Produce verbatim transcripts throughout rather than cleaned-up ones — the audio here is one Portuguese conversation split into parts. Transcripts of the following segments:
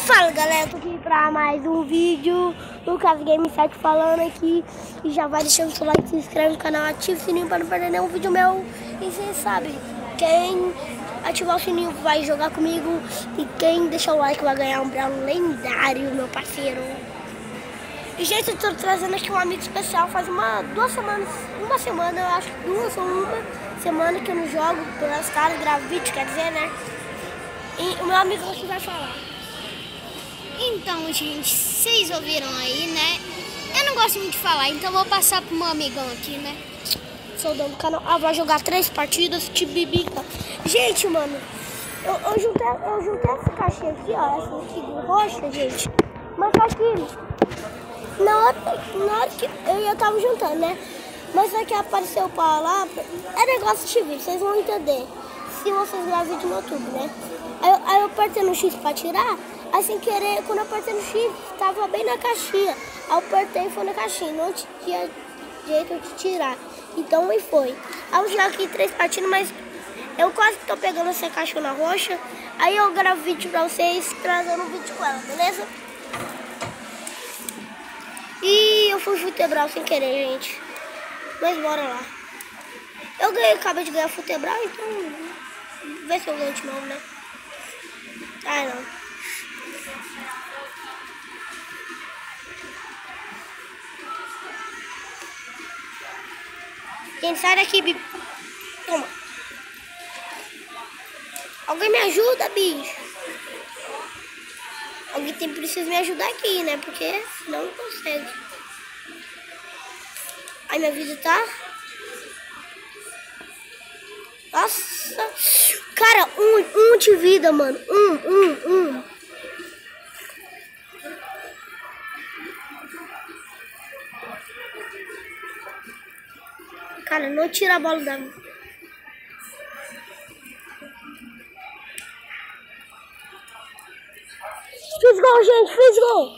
Fala galera, tô aqui pra mais um vídeo. Lucas Game sete falando aqui. E já vai deixando o seu like, se inscreve no canal, ativa o sininho pra não perder nenhum vídeo meu. E vocês sabem, quem ativar o sininho vai jogar comigo. E quem deixar o like vai ganhar um brau lendário, meu parceiro. E gente, eu tô trazendo aqui um amigo especial. Faz uma, duas semanas, uma semana, eu acho que duas ou uma semana que eu não jogo pelas caras, gravo vídeo, quer dizer, né? E o meu amigo aqui vai falar. Então, gente, vocês ouviram aí, né? Eu não gosto muito de falar, então vou passar pro meu amigão aqui, né? Sou dono do canal. Ah, vai jogar três partidas, tibibica. Gente, mano, eu, eu, juntei, eu juntei essa caixinha aqui, ó, essa aqui do roxa, gente. Mas aqui, na hora, na hora que eu já tava juntando, né? Mas aqui apareceu pra lá, é negócio de vídeo, vocês vão entender. Se vocês gravam vídeo no YouTube, né? Aí, eu- aí eu apertei no X pra tirar. Aí sem querer, quando eu apertei no X, tava bem na caixinha. Aí eu apertei e foi na caixinha, não tinha jeito de tirar. Então aí foi. Aí eu jogo aqui três partidas, mas eu quase tô pegando essa caixona roxa. Aí eu gravo vídeo pra vocês, trazendo um vídeo com ela, beleza? E eu fui futebral sem querer, gente. Mas bora lá. Eu ganhei, acabei de ganhar futebral, então vê se eu ganho de novo, né? Ai não. Gente, sai daqui, bicho. Toma. Alguém me ajuda, bicho. Alguém tem precisa me ajudar aqui, né? Porque senão não consegue. Ai, minha vida tá... Nossa. Cara, um, um de vida, mano. Um, um, um. Cara, não tira a bola da mão. Fiz gol, gente, fiz gol.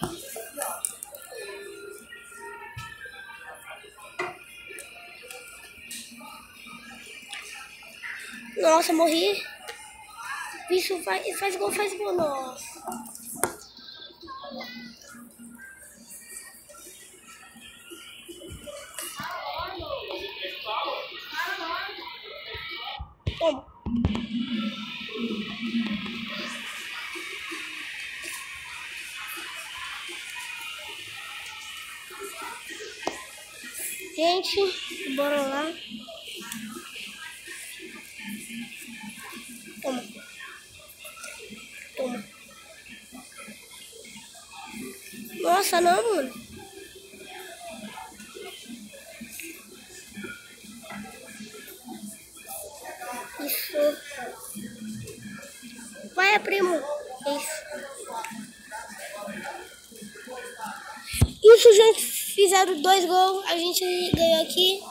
Nossa, morri. Bicho, faz, faz gol, faz gol, nossa. Toma. Gente, bora lá. Toma. Toma. Nossa, não, mano. Isso. Vai, primo. Isso. Isso, gente. Fizeram dois gols. A gente ganhou aqui.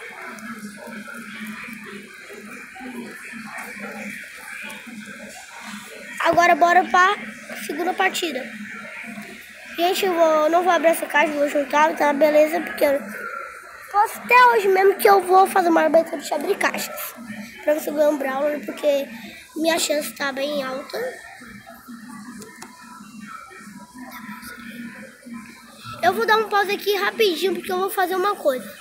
Agora bora pra segunda partida. Gente, eu vou, não vou abrir essa caixa, vou juntar, tá? Beleza? Porque eu posso até hoje mesmo que eu vou fazer uma abertura de abrir caixas. Pra você ganhar um Brawler, porque minha chance tá bem alta. Eu vou dar um pause aqui rapidinho, porque eu vou fazer uma coisa.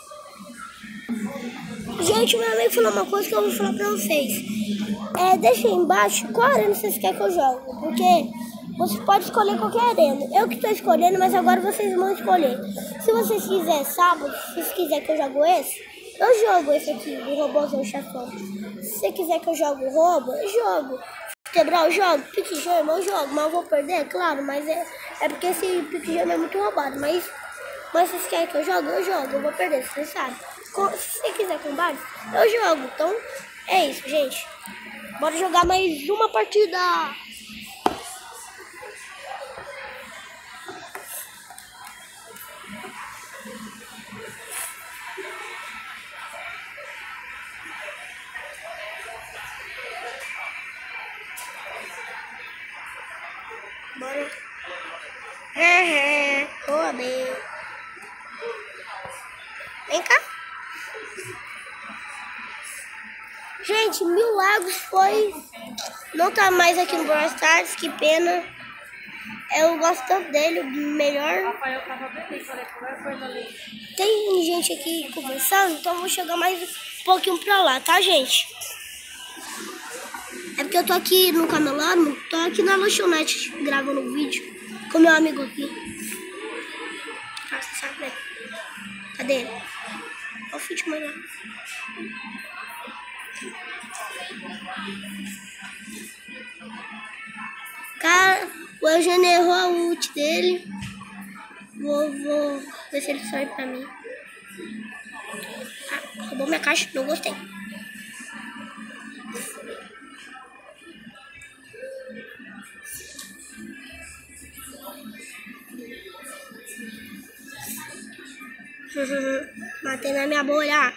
Gente, meu amigo falou uma coisa que eu vou falar pra vocês. É, deixa aí embaixo qual arena vocês querem que eu jogue. Porque você pode escolher qualquer arena. Eu que tô escolhendo, mas agora vocês vão escolher. Se vocês quiserem sábado, se vocês quiserem que eu jogue esse, eu jogo esse aqui, o robôzão chefão. Se você quiser que eu jogue o roubo, eu jogo. Futebol, eu jogo. Pique gema, eu jogo. Mas eu vou perder, claro. Mas é, é porque esse pique gema é muito roubado. Mas, mas se vocês querem que eu jogue, eu jogo. Eu vou perder, vocês sabem. Se você quiser combate, eu jogo. Então, é isso, gente. Bora jogar mais uma partida. Bora. É, é. Boa, bem. Vem cá. Gente, Mil Lagos foi... Não tá mais aqui no Brawl Stars, que pena. Eu gosto tanto dele, o melhor. Tem gente aqui conversando, então eu vou chegar mais um pouquinho pra lá, tá, gente? É porque eu tô aqui no Camelano, tô aqui na lanchonete gravando um vídeo com meu amigo aqui. Nossa, sabe? Cadê ele? Olha o vídeo mais lá. Cara, o Eugênio errou a ult dele. Vou, vou ver se ele sai pra mim. Ah, roubou minha caixa, não gostei. Matei na minha bolha.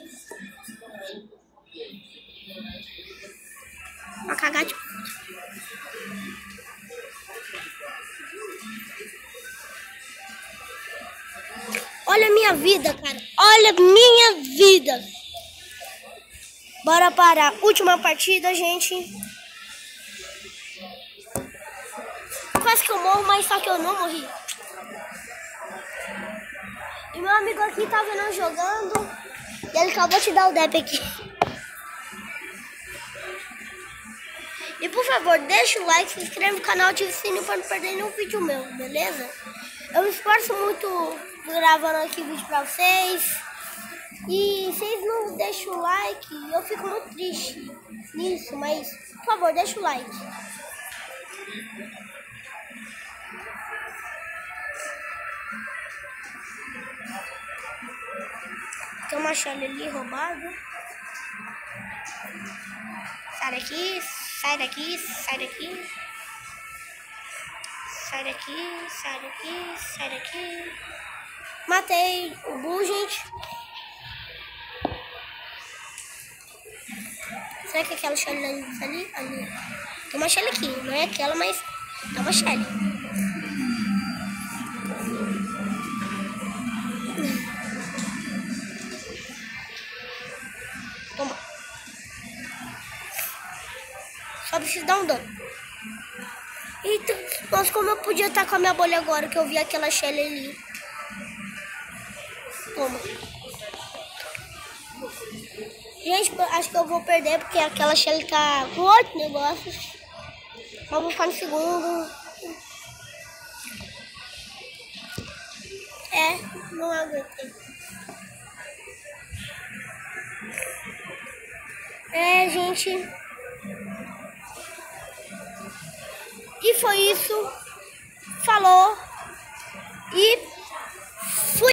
Pra cagar de... Olha a minha vida, cara. Olha a minha vida. Bora para a última partida, gente. Quase que eu morro, mas só que eu não morri. E meu amigo aqui tá vendo eu jogando. E ele acabou de dar o dep aqui. E por favor, deixa o like, se inscreve no canal, ativa o sininho para não perder nenhum vídeo meu, beleza? Eu me esforço muito gravando aqui vídeo pra vocês. E vocês não deixam o like, eu fico muito triste nisso, mas por favor, deixa o like. Tem uma chave ali roubada. Sai daqui, sai daqui, sai daqui. Sai daqui, sai daqui, sai daqui. Matei o Bull, gente. Será que é aquela Shelly ali? Ali. Tem uma Shelly aqui, não é aquela, mas é uma Shelly. Toma. Só preciso dar um dano. Eita, nossa, como eu podia estar com a minha bolha agora que eu vi aquela Shelly ali. Toma. Gente, acho que eu vou perder porque aquela Shelly tá com outro negócio. Mas vou ficar no segundo. É, não aguentei. É, gente. E foi isso. Falou. E fui.